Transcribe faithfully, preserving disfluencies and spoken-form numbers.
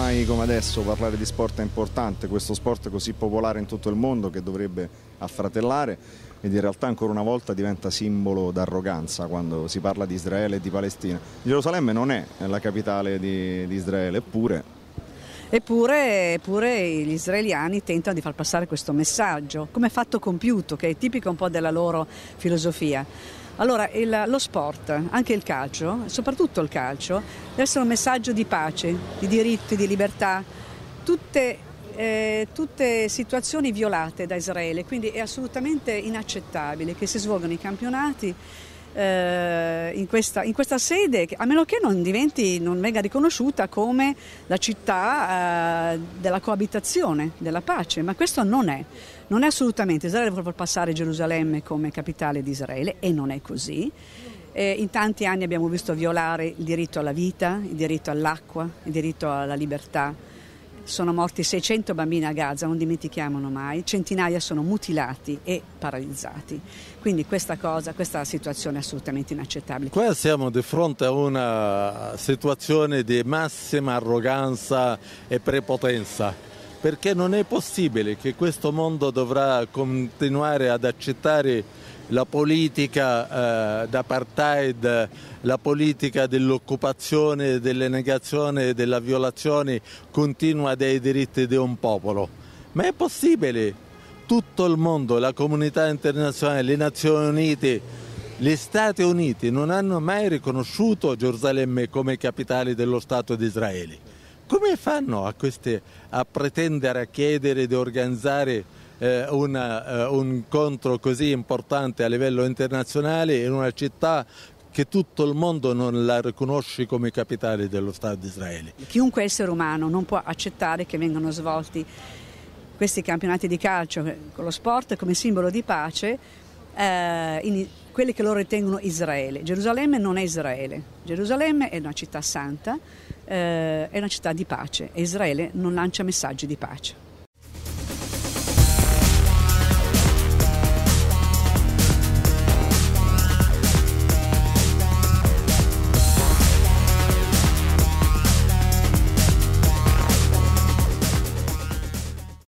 mai come adesso parlare di sport è importante, questo sport così popolare in tutto il mondo che dovrebbe affratellare, ed in realtà ancora una volta diventa simbolo d'arroganza quando si parla di Israele e di Palestina. Gerusalemme non è la capitale di, di Israele, eppure... Eppure, eppure gli israeliani tentano di far passare questo messaggio come fatto compiuto, che è tipico un po' della loro filosofia. Allora, il, lo sport, anche il calcio, soprattutto il calcio, deve essere un messaggio di pace, di diritti, di libertà, tutte, eh, tutte situazioni violate da Israele, quindi è assolutamente inaccettabile che si svolgano i campionati eh, in, questa, in questa sede, a meno che non diventi, non venga riconosciuta come la città eh, della coabitazione, della pace, ma questo non è. Non è assolutamente, Israele vuole far passare Gerusalemme come capitale di Israele e non è così. Eh, in tanti anni abbiamo visto violare il diritto alla vita, il diritto all'acqua, il diritto alla libertà. Sono morti seicento bambini a Gaza, non dimentichiamolo mai, centinaia sono mutilati e paralizzati. Quindi questa cosa, questa situazione è assolutamente inaccettabile. Qua siamo di fronte a una situazione di massima arroganza e prepotenza. Perché non è possibile che questo mondo dovrà continuare ad accettare la politica eh, d'apartheid, la politica dell'occupazione, delle negazioni, della violazione continua dei diritti di un popolo. Ma è possibile? Tutto il mondo, la comunità internazionale, le Nazioni Unite, gli Stati Uniti non hanno mai riconosciuto Gerusalemme come capitale dello Stato di Israele. Come fanno a, queste, a pretendere, a chiedere di organizzare eh, una, uh, un incontro così importante a livello internazionale in una città che tutto il mondo non la riconosce come capitale dello Stato di Israele? Chiunque essere umano non può accettare che vengano svolti questi campionati di calcio con lo sport come simbolo di pace eh, in quelli che loro ritengono Israele. Gerusalemme non è Israele, Gerusalemme è una città santa, eh, è una città di pace e Israele non lancia messaggi di pace.